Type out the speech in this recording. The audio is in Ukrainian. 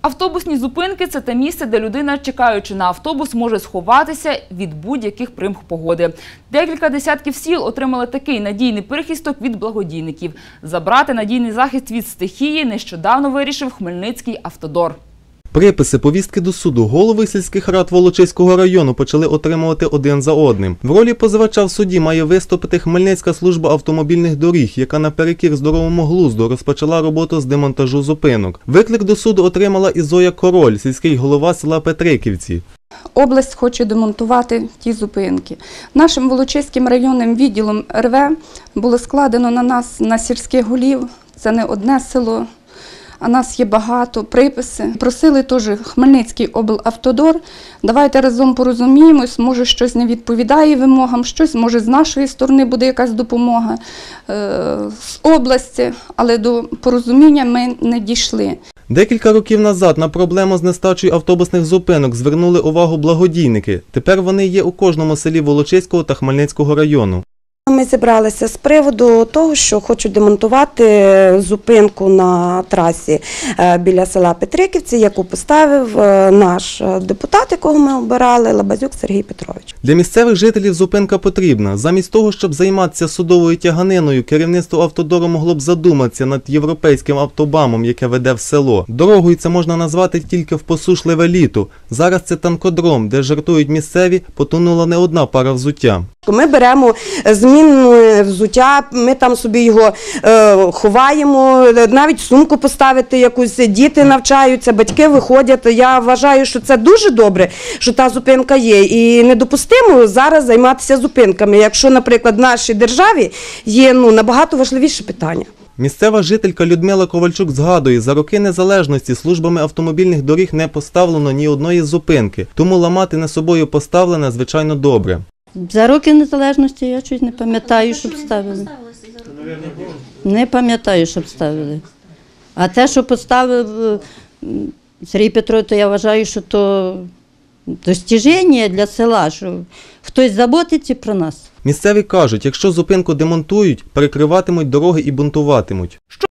Автобусні зупинки – це те місце, де людина, чекаючи на автобус, може сховатися від будь-яких примх погоди. Декілька десятків сіл отримали такий надійний прихисток від благодійників. Забрати надійний захист від стихії нещодавно вирішив Хмельницький автодор. Приписи, повістки до суду голови сільських рад Волочиського району почали отримувати один за одним. В ролі позивача в суді має виступити Хмельницька служба автомобільних доріг, яка наперекір здоровому глузду розпочала роботу з демонтажу зупинок. Виклик до суду отримала і Зоя Король, сільський голова села Петриківці. Область хоче демонтувати ті зупинки. Нашим Волочиським районним відділом РВ було складено на нас, на сільських голів, це не одне село, а нас є багато, приписи. Просили теж Хмельницький облавтодор, давайте разом порозуміємось, може щось не відповідає вимогам, щось, може з нашої сторони буде якась допомога з області, але до порозуміння ми не дійшли. Декілька років назад на проблему з нестачею автобусних зупинок звернули увагу благодійники. Тепер вони є у кожному селі Волочиського та Хмельницького району. Ми зібралися з приводу того, що хочуть демонтувати зупинку на трасі біля села Петриківці, яку поставив наш депутат, якого ми обирали, Лабазюк Сергій Петрович. Для місцевих жителів зупинка потрібна. Замість того, щоб займатися судовою тяганиною, керівництво автодору могло б задуматися над європейським автобамом, яке веде в село. Дорогою це можна назвати тільки в посушливе літо. Зараз це танкодром, де, жартують місцеві, потонула не одна пара взуття. Ми беремо змінне взуття, ми там собі його ховаємо, навіть сумку поставити якусь, діти навчаються, батьки виходять. Я вважаю, що це дуже добре, що та зупинка є. І недопустимо зараз займатися зупинками, якщо, наприклад, в нашій державі є набагато важливіше питання. Місцева жителька Людмила Ковальчук згадує, за роки незалежності службами автомобільних доріг не поставлено ні одної зупинки, тому ламати не собою поставлене, звичайно, добре. За роки незалежності я щось не пам'ятаю, щоб ставили. Не пам'ятаю, щоб ставили. А те, що поставив Сергій Петрович, то я вважаю, що то достіження для села, що хтось заботиться про нас. Місцеві кажуть, якщо зупинку демонтують, перекриватимуть дороги і бунтуватимуть.